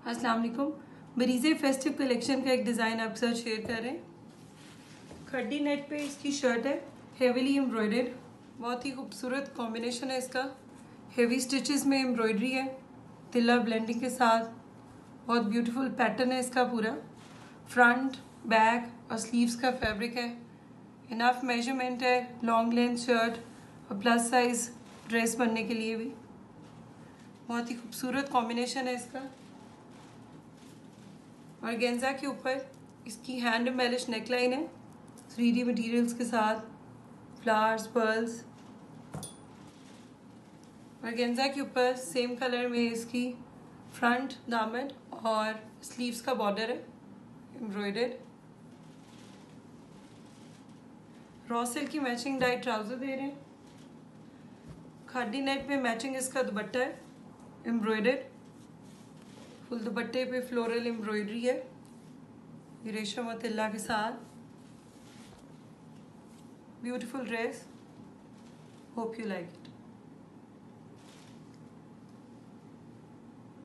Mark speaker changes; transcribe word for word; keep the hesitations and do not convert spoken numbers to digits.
Speaker 1: अस्सलाम वालेकुम। Bareeze festive collection का एक डिज़ाइन आपके साथ शेयर कर रहे हैं। खड्डी नेट पे इसकी शर्ट है, हेवीली एम्ब्रॉयडर्ड, बहुत ही खूबसूरत कॉम्बिनेशन है इसका। हेवी स्टिचेस में एम्ब्रॉयडरी है, तिल्ला ब्लेंडिंग के साथ। बहुत ब्यूटीफुल पैटर्न है इसका पूरा। फ्रंट, बैक और स्लीव्स का फैब्रिक है। इनफ मेजरमेंट है, लॉन्ग लेंथ शर्ट और प्लस साइज ड्रेस बनने के लिए भी। बहुत ही खूबसूरत कॉम्बिनेशन है इसका। और गेंजा के ऊपर इसकी हैंड एम्बेलिश नेकलाइन है, थ्री डी मटीरियल्स के साथ, फ्लावर्स, पर्ल्स। और गेंजा के ऊपर सेम कलर में इसकी फ्रंट दामन और स्लीव्स का बॉर्डर है एम्ब्रॉयडर्ड। रॉ सिल्क की मैचिंग डाई ट्राउजर दे रहे हैं। खादी नेट में मैचिंग इसका दुपट्टा है एम्ब्रॉयडर्ड। फुल दुपट्टे पे फ्लोरल एम्ब्रॉयडरी है रेशम और तिल्ला के साथ। Beautiful dress, hope you like it.